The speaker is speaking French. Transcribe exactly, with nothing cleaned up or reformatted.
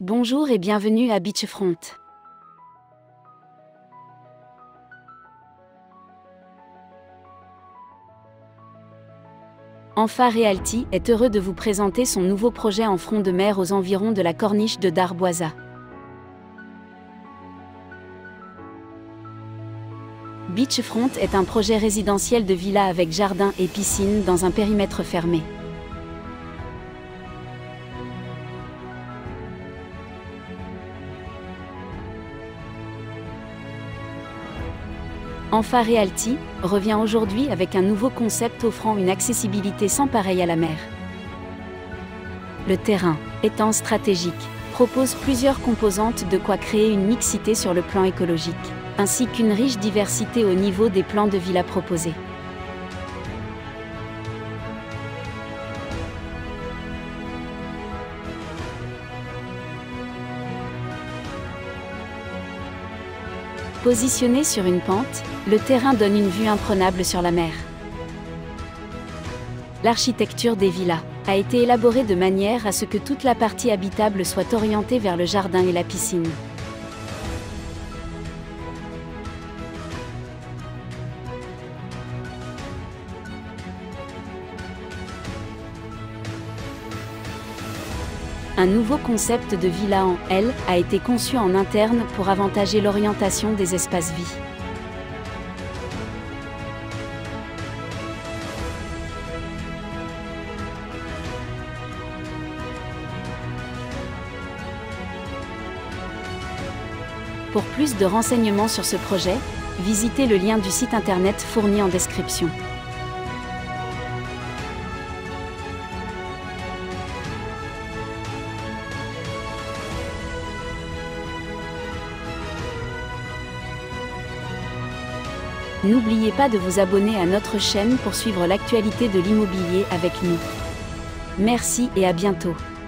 Bonjour et bienvenue à Beachfront. Enfa Realty est heureux de vous présenter son nouveau projet en front de mer aux environs de la corniche de Darboisa. Beachfront est un projet résidentiel de villa avec jardin et piscine dans un périmètre fermé. Enfa Realty revient aujourd'hui avec un nouveau concept offrant une accessibilité sans pareil à la mer. Le terrain, étant stratégique, propose plusieurs composantes de quoi créer une mixité sur le plan écologique, ainsi qu'une riche diversité au niveau des plans de villas proposés. Positionné sur une pente, le terrain donne une vue imprenable sur la mer. L'architecture des villas a été élaborée de manière à ce que toute la partie habitable soit orientée vers le jardin et la piscine. Un nouveau concept de villa en L a été conçu en interne pour avantager l'orientation des espaces vie. Pour plus de renseignements sur ce projet, visitez le lien du site internet fourni en description. N'oubliez pas de vous abonner à notre chaîne pour suivre l'actualité de l'immobilier avec nous. Merci et à bientôt.